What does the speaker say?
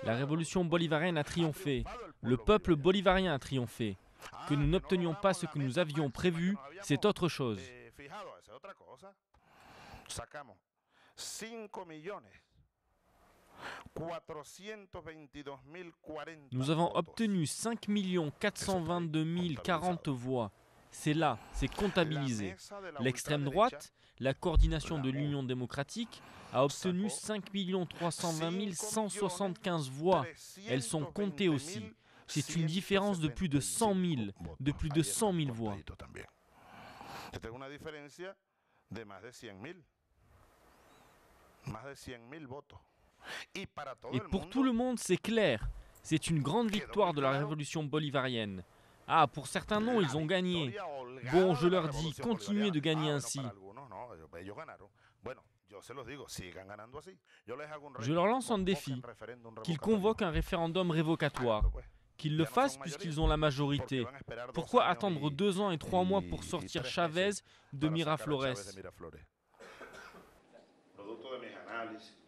La révolution bolivarienne a triomphé. Le peuple bolivarien a triomphé. Que nous n'obtenions pas ce que nous avions prévu, c'est autre chose. Nous avons obtenu 5 422 040 voix. C'est là, c'est comptabilisé. L'extrême droite, la coordination de l'Union démocratique, a obtenu 5 320 175 voix. Elles sont comptées aussi. C'est une différence de plus de 100 000, voix. Et pour tout le monde, c'est clair. C'est une grande victoire de la révolution bolivarienne. Ah, pour certains non, ils ont gagné. Bon, je leur dis, continuez de gagner ainsi. Je leur lance un défi, qu'ils convoquent un référendum révocatoire, qu'ils le fassent puisqu'ils ont la majorité. Pourquoi attendre 2 ans et 3 mois pour sortir Chavez de Miraflores?